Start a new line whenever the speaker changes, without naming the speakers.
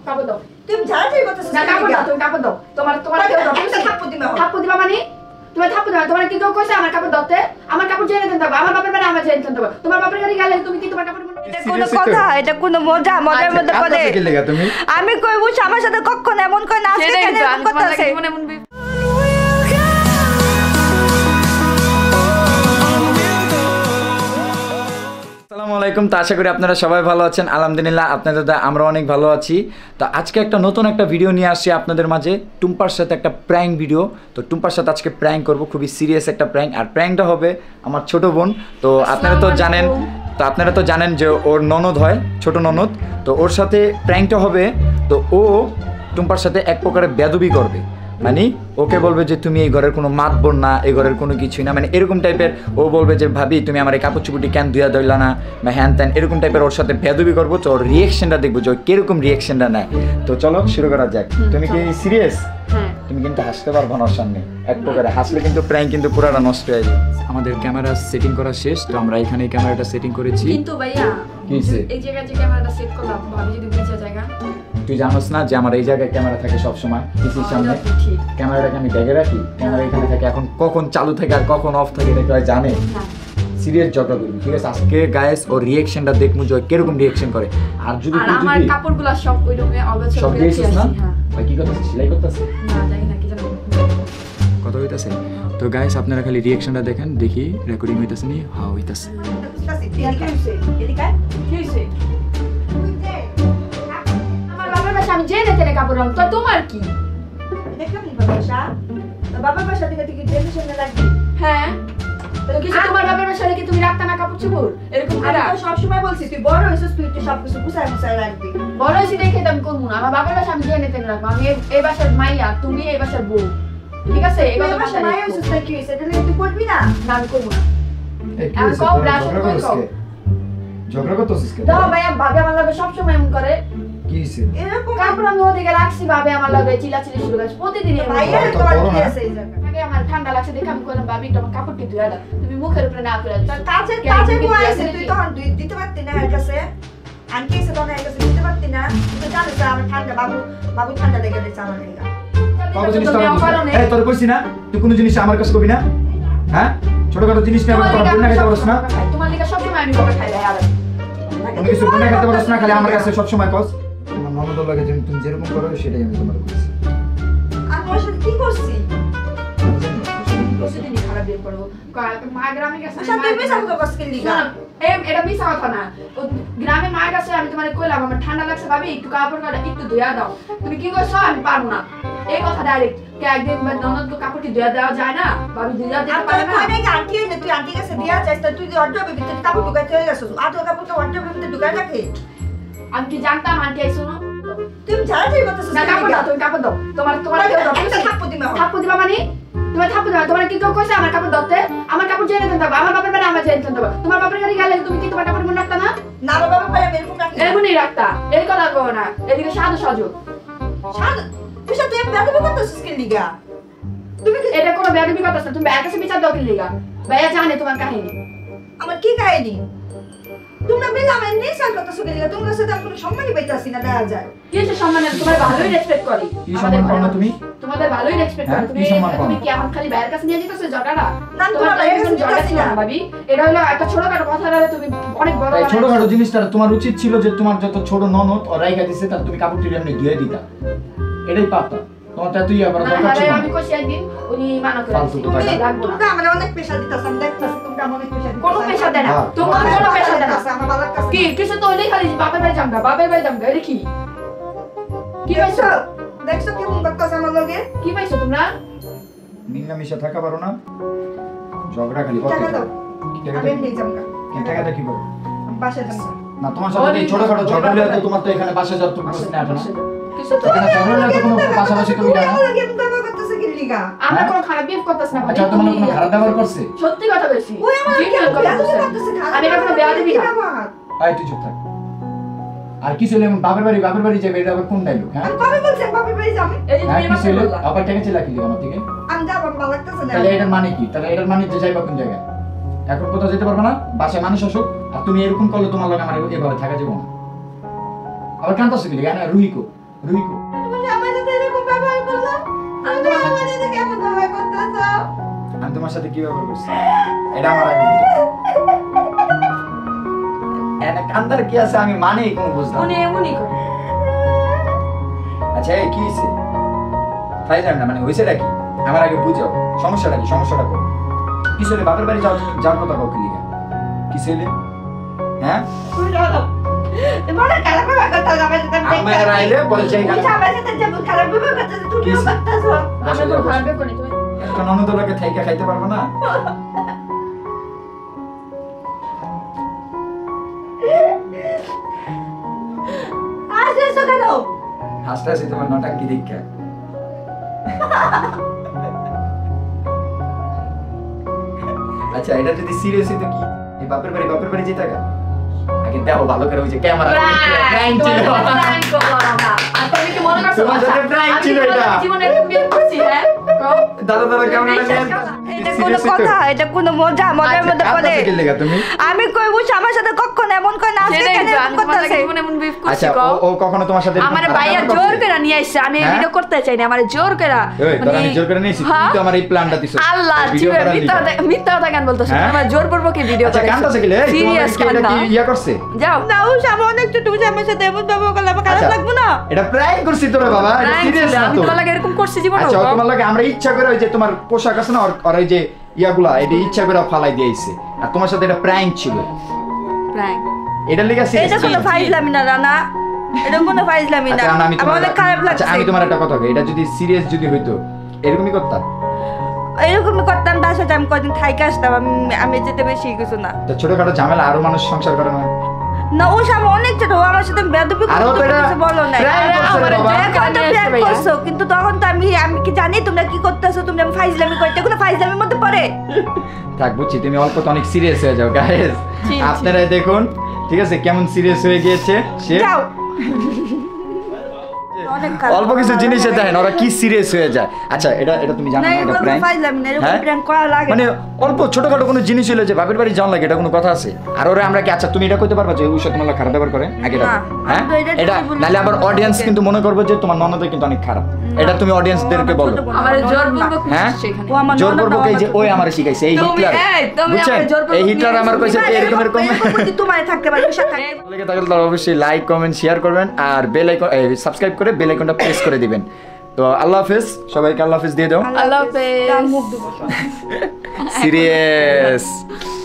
কাপড় দাও।
তুমি ঝাড়াঝাড়ি করতেছো
না কাপড় দাও, তুমি কাপড় দাও। তোমার কেউ দাও।
একটা থাপ্পড় দিবা।
থাপ্পড় দিবা মানে? তুমি থাপ্পড় দিবা। তোমার কি কেউ কইছে আমার কাপড় দাওতে? আমার কাপড় জেনে দেন দাও। আমার বাপের বাড়ি আমার জেনে দেন দাও। তোমার বাপের বাড়ি গেলে তুমি কি তোমার কাপড়
এটা কোনো কথা? এটা কোনো মজার মধ্যে পড়ে? আমি কই বুঝ আমার সাথে কখনো এমন কই না আজকে কেন এমন করতেছে?
আসসালামু আলাইকুম। তো আশা করি আপনারা সবাই ভালো আছেন। আলহামদুলিল্লাহ আপনাদের আমরা অনেক ভালো আছি। তো আজকে একটা নতুন একটা ভিডিও নিয়ে আসছি আপনাদের মাঝে, টুম্পার সাথে একটা প্র্যাঙ্ক ভিডিও। তো টুম্পার সাথে আজকে প্র্যাঙ্ক করব, খুবই সিরিয়াস একটা প্র্যাঙ্ক। আর প্র্যাঙ্কটা হবে আমার ছোট বোন। তো আপনারা তো জানেন যে ওর ননদ হয়, ছোট ননদ। তো ওর সাথে প্র্যাঙ্কটা হবে। তো ও টুম্পার সাথে এক প্রকারের বেয়াদবি করবে, মানে ওকে বলবে যে তুমি এই ঘরের কোনো মাতবর না, এই ঘরের কোনো কিছুই না, মানে এরকম টাইপের। ও বলবে যে ভাবি তুমি আমার এই কাপড় চুপুটি কেন ধুয়া দইলা না, বা হ্যান ত্যান এরকম টাইপের। ওর সাথে বেয়াদবি করবো। তো ওর রিয়েকশনটা দেখবো যে কিরকম রিয়েকশনটা নেয়। তো চলো শুরু করা যাক। তুমি কি সিরিয়াস? তুমি কিন্তু হাসতে পারবো না ওর সামনে। এক প্রকারে হাসলে কিন্তু প্র্যাঙ্ক কিন্তু পুরাটা নষ্ট হয়ে যায়। আমাদের ক্যামেরা সেটিং করা শেষ। তো আমরা এখানে ক্যামেরাটা সেটিং করেছি।
কিন্তু ভাইয়া এই জায়গায় যে ক্যামেরাটা সেট করলাম, ভাবি যদি বুঝা জায়গা।
তুই জানোস না যে আমার এই জায়গায় ক্যামেরা থাকে সব সময় পিসির সামনে। ক্যামেরাটাকে আমি ব্যাগে রাখি, ক্যামেরা এখানে থাকে। এখন কখন চালু থাকে আর কখন অফ থাকে এটা কেউ জানে? সিরিয়াস ঝগড়া করবি, ঠিক আছে? আজকে গাইস ওর রিঅ্যাকশনটা দেখমু যে কিরকম রিঅ্যাকশন করে। আর যদি তুই
আমার কাপড়গুলো সব ওই রকমই অগোছালো
সব দিয়েছিস না? ভাই কি করতেছিস? সেলাই করতেছিস?
না জানি না কি জানো
কত হইতাছে। তো গাইস আপনারা খালি রিঅ্যাকশনটা দেখেন, দেখি রেকর্ডিং হইতাছে নি? হ্যাঁ হইতাছে।
আমি জেনে তেনে কাপড় রং, তো তোমার কি?
বাবার বাসা থেকে তুই জেনে শুনে লাগবি?
হ্যাঁ তো কিছু তোমার বাবার বাসা থেকে তুমি রাখতা না কাপড় চোপড় এরকম করে?
আমি সব সময় বলছি তুই বড় হইছিস, তুই একটু সবকিছু গুছায় রাখবি।
বড় হইছি দেখে তো আমি করবো না। আমার বাবার বাসা আমি জেনে তেনে রাখবো। আমি এই বাসার মাইয়া, তুমি এই বাসার বউ, ঠিক আছে? এই কথা বাসা
মাইয়া হইছিস তাই কি হইছে? এটা তুই করবি না?
না আমি করবো না।
ঝগড়া করতেছিস কেন?
দাও ভাইয়া, ভাবি আমার লাগে সব সময় এমন করে।
কি হইছে?
এরকম
কাপড় আমি ওদিকে রাখছি, ভাবি আমার লাগে চিল্লাচিল্লি শুরু করে প্রতিদিন।
ভাইয়া তো আর কি আছে এই জায়গা?
আগে আমার ঠান্ডা লাগছে দেখে আমি কইলাম ভাবি তোমার কাপড়টি ধুয়া দাও। তুমি মুখের উপরে না করে দিছো।
কাজে বউ আছে, তুই তখন দিতে পারতি না এর কাছে? আন্টি এসে তখন এর কাছে দিতে পারতি না? তুই জানিস আমার ঠান্ডা, বাবু ঠান্ডা লেগে গেছে আমার লেগে।
বাবু জিনিস তো এই তোর কইছি না তুই কোন জিনিস আমার কাছে কবি না? হ্যাঁ ছোটখাটো জিনিস নিয়ে আমার তোরা বন্যা খেতে পারছ না?
তোমার লিগা সব সময় আমি বকা খাই আর
আমি কিছু বন্যা খেতে পারছ না, খালি আমার কাছে সব সময় কস। আমার ননদ লাগে তুমি যেরকম করো সেটাই আমি তোমার কইছি।
আমি ওর সাথে কি করছি?
প্রতিদিনই খারাপ বের করব। মা গ্রামে গেছে,
আচ্ছা তুই মিছা কথা কস কি লিগা?
এটা মিছা কথা না। গ্রামে মা গেছে, আমি তোমারে কইলাম আমার ঠান্ডা লাগছে ভাবি একটু কাপড় কাটা একটু ধুয়া দাও। তুমি কি কইছো? আমি পারবো না। এই কথা ডাইরেক্ট কে একদিন ননদ তো কাপড়টি ধুয়া দেওয়া যায় না, ভাবি ধুয়া দিতে পারে না।
আমি কি আন্টি এনে তুই আন্টি কাছে দিয়া যাস তো তুই অর্ডার ভিতরে কাপড় ঢুকাইতে হয়ে গেছিস। আর তো কাপড় তো অর্ডার ভিতরে ঢুকাই রাখে।
আমি কি জানতাম আন্টি আইছো না?
তুমি ঝাড়াঝাড়ি করতেছিস
না কাপড় দাও, তুমি কাপড় দাও। তোমার কেউ দাও।
একটা থাপ্পড় দিবা।
থাপ্পড় দিবা মানে? তুমি থাপ্পড় দিবা। তোমার কি কেউ কইছে আমার কাপড় দাওতে? আমার কাপড় জেনে দেন দাও। আমার বাপের বাড়ি আমার জেনে দেন দাও। তোমার বাপের বাড়ি গেলে তুমি কি তোমার কাপড় মনে রাখতা না?
না বাবা ভাই আমি এরকম রাখি।
এমনই রাখতা। এই কথা কও না। এদিকে সাজু সাজু।
তুই সাথে বেয়াদবি করতেছিস কি লিগা? তুমি
এটা কোনো বেয়াদবি করতেছ না। তুমি ভাইয়ের কাছে বিচার দাও কি লিগা? ভাইয়া জানে তোমার কাহিনী।
আমার কি কাহিনী? তোমরা মিলে আমার নিয়ে সাল করতেছো কি লিগা? তোমার সাথে কোনো সম্মানই পাইতাছি না দেখা যায়।
কি যে সম্মান? তোমার ভালোই রেসপেক্ট করি।
কি সম্মান পাও না তুমি?
তোমাদের ভালোই রেসপেক্ট করি। তুমি কি এখন খালি ভাইয়ের কাছে নিয়ে যেতেছো জগাটা?
না তোমার ভাইয়ের কাছে
জগা ছিল না ভাবি। এটা হলো একটা ছোটখাটো কথা না, তুমি অনেক বড়।
এই ছোটখাটো জিনিসটা তোমার উচিত ছিল যে তোমার যত ছোট ননদ ও রাইখা দিছে তার তুমি কাপড়টি এমনি ধুয়ে দিতা। এটাই পারতা। তোমারটা তুই আবার দরকার ছিল না।
আমি কইছি একদিন উনি মানা করে দিয়েছে।
তুমি তোমরা আমারে অনেক প্রেসার দিতাছ, আমি দেখতাছি তোমরা অনেক প্রেসার দিতাছ।
কোনো প্রেসার দেন না। তোমার কোনো প্রেসার দেন না।
আমার বাবার কাছে
কি কিছু তো হইলেই খালি বাপের বাড়ি যামগা, বাপের বাড়ি যামগা। এটা কি? কি পাইছো?
দেখছো কেমন করতেছ আমার লগে?
কি পাইছো তোমরা?
মিলামিশা থাকা পারো না, ঝগড়া খালি করতে
টাকা দাও।
থাকো।
আমি এমনি যামগা।
কি টাকাটা কি করব?
আমি বাসায় যামগা।
না তোমার সাথে এই ছোটখাটো ঝগড়া হলে তো তোমার তো এখানে বাসা যাওয়ার তো প্রশ্ন আসে না।
কিছু তো
এখানে ঝগড়া হলে তো কোনো পাশাপাশি তুমি জানো।
আমার লগে এমন ব্যবহার করতেছ কি লিগা?
আমরা কোনো খারাপ বিহেভ করতেছ না।
আচ্ছা তোমার কোনো খারাপ ব্যবহার করছে?
সত্যি কথা বলছি।
ওই আমার
কি
কি
করতেছ?
করতেছ খারাপ?
আমি এটা কোনো বেয়াদবি না।
আই তুই চুপ থাক। আর কি ছিল বাপের বাড়ি যাবে এটা আবার কোন ডায়লগ? হ্যাঁ
আমি কবে বলছি বাপের বাড়ি যাম?
এই যে
হ্যাঁ
তুমি
কি ছিল
বললা।
আবার টাকা চেলা কি আমার থেকে?
আমি যাব, আমার ভালো লাগতেছে না।
তাহলে এটার মানে কি? তাহলে এটার মানে যে যাইবা কোন জায়গায়? এখন কোথাও যেতে পারবে না, বাসায় মানুষ আসুক। আর তুমি এরকম করলে তোমার লগে আমার এভাবে থাকা যাবে না। আবার কান্তাছ কি? এখানে রুহিকো রুইকো
তুমি আমার সাথে এরকম ব্যবহার করছো আমি আমার সাথে কেমন ব্যবহার করতেছো
আমি তোমার সাথে কি ব্যবহার করছি এটা আমার আগে বুঝো এনে কান্দার কি আছে আমি মানেই কোনো বুঝলাম
উনি এমনই করে
আচ্ছা এই কি হইছে ফাইজাম না মানে হইছেটা কি আমার আগে বুঝাও সমস্যাটা কি সমস্যাটা কো কি ছেলে বাপের বাড়ি যাওয়ার কথা কাউকে লিখে কি ছেলে হ্যাঁ
তোমার খারাপ ব্যবহার করতেছো আমার সাথে
আমার আইলে বলে চাই
তুমি আমার সাথে যেমন খারাপ ব্যবহার করতেছো তুমিও করতেছো
আমরা তো খারাপ করি তুমি
একটা ননদলাকে থাইকা খাইতে পারবো না
আসছো কেন
হাসতে হাসি তোমার নটাঙ্কি দীক্ষা আচ্ছা এটা যদি সিরিয়াস হইতো কি এই বাপের বাড়ি যেতে থাকা আগে দেখো ভালো করে হইছে ক্যামেরা প্র্যাঙ্ক ছিল
প্র্যাঙ্ক করলাম না আর তুমি কি মনে করছো
তোমার সাথে prank ছিল এটা।
জীবনে এরকম বিয়ে করছি হ্যাঁ কও
দাদা ক্যামেরাটা নিয়ে
এটা কোনো কথা এটা কোনো মজার মধ্যে পড়ে
কি লেগা তুমি
আমি কই বুঝ আমার সাথে কখন এমন করে না আজকে
সেটাই
কেন
তো,
এমন
আমি তোমার
করতেছে
লাগে জীবনে এমন বিয়ে করছি
আচ্ছা
কও
ও কখনো তোমার সাথে
আমার ভাইয়া জোর করে নিয়ে আইছে আমি এই
হ্যাঁ?
ভিডিও করতে চাই না আমার জোর করে
ওই তোরা আমি জোর করে নিয়েছি তুই তো আমার এই প্ল্যানটা দিছিস
আল্লাহ
ভিডিও
জীবনে
করার
মিথ্যা কথা কেন বলতেছ
হ্যাঁ?
আমার জোর পূর্বক কি ভিডিও
আচ্ছা
করে
কান্দাছে কি লে এই, তোমাদের
সিরিয়াস
কি এটা কি ইয়া করছে
যাও
না ও সামনে অনেক ছোট বুঝে আমার সাথে এমন ব্যবহার করলে আমার খারাপ
আচ্ছা,
লাগবে না
এটা প্র্যাঙ্ক করছি তোরা বাবা এটা
Prank
সিরিয়াস
ছিল,
না
আমি
তো
তোমার লাগে এরকম করছি জীবনে
আচ্ছা ও তোমার লাগে আমরা ইচ্ছা করে ওই যে তোমার পোশাক আছে না আর ওই যে ইয়াগুলা এটা ইচ্ছা করে ফালাই দিয়েছে আর তোমার সাথে এটা প্র্যাঙ্ক ছিল
প্র্যাঙ্ক
এটা লেগে
এটা কোনো ফাইজলামি না রানা এটা কোনো ফাইজলামি না
আচ্ছা আমি
আমার
তোমার
অনেক খারাপ
আচ্ছা
লাগছে
আমি তোমার একটা কথা কই এটা যদি সিরিয়াস যদি হইতো এরকমই করতাম
এরকমই করতাম তার সাথে আমি কদিন থাইকে আসতাম আমি যেতে বেশি কিছু না
তো ছোটখাটো ঝামেলা আরো মানুষ সংসার করে না
না ও সামনে অনেক ছোট ও আমার সাথে বেদবি
আরো তো এটা
কিছু বলো না
prank করছে রে বাবা।
এখন তো prank করছো কিন্তু তখন তো আমি কি জানি তোমরা কি করতেছো তোমরা ফাইজলামি করতে কোনো ফাইজলামির মধ্যে পড়ে
থাক বুঝছি তুমি অল্প তো অনেক সিরিয়াস হয়ে যাও গাইস
জি, জি।
আপনারা দেখুন ঠিক আছে কেমন সিরিয়াস হয়ে গিয়েছে সে
যাও অনেক খারাপ।
অল্প কিছু জিনিসে দেখেন ওরা কি সিরিয়াস হয়ে যায় আচ্ছা এটা তুমি জানো
না
না এটা
এগুলো
প্র্যাঙ্ক
ফাইজলামি না এরকম
হ্যাঁ?
প্র্যাঙ্ক করা লাগে
মানে অল্প ছোটখাটো কোনো জিনিস হলে যে বাপের বাড়ি যাওয়ার লাগে এটা কোনো কথা আছে আর ওরা আমরা কি আচ্ছা তুমি এটা কইতে পারবা যে ওই সাথে তোমার খারাপ ব্যবহার করে আগে
না,
হ্যাঁ
আমি তো এটা
এটা
ঠিকই বলেছি।
নালে আবার অডিয়েন্স কিন্তু মনে করবে যে তোমার ননদে কিন্তু অনেক খারাপ এটা তুমি অডিয়েন্সদেরকে বলো
আমার জোর পূর্বক
হ্যাঁ?
সেখানে
ও আমার
জোর
ননদ
করবো এই যে
আমার
ওই আমার শিখাইছে এই
তুমি-
হিটলার
এই, তুমি
বুঝছেন
আমার জোরপূর্বক
এই হিটলার আমার কইছে
না,
এরকম এরকম
তোমার থাকতে পারবে সাথে
লেগে থাকলে তাহলে অবশ্যই লাইক কমেন্ট শেয়ার করবেন আর বেল আইকন সাবস্ক্রাইব করে বেল আইকনটা প্রেস করে দিবেন তো আল্লাহ হাফেজ সবাইকে আল্লাহ হাফেজ দিয়ে দাও
আল্লাহ হাফেজ
মুখ দেবো
সিরিয়াস